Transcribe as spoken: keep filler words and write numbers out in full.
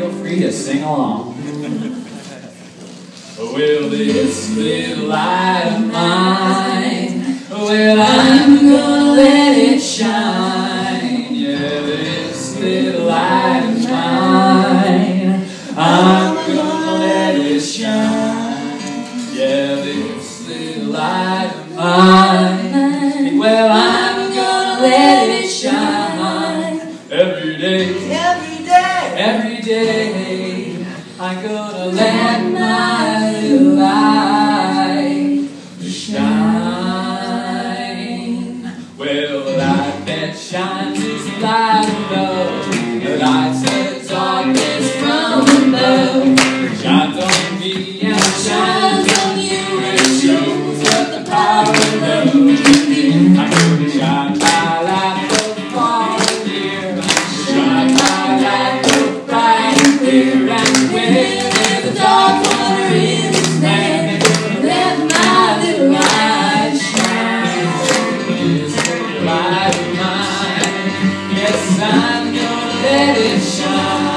feel free to sing along. Well, this little light of mine, well, I'm gonna let it shine. Yeah, this little light of mine, I'm gonna let it shine. Yeah, this little light of mine, well, I'm gonna let it shine. Every day, every day, every day, I'm gonna let my little light shine. Well, the light that shines is the light of love. The light sets darkness from above. It shines on me and it shines on you, and it shows what the power of love can do. I'm gonna shine my light so far and near. Shine my light so bright and clear, and when there's a dark corner in this land, let my little light shine. This little light of mine, yes, I'm gonna let it shine.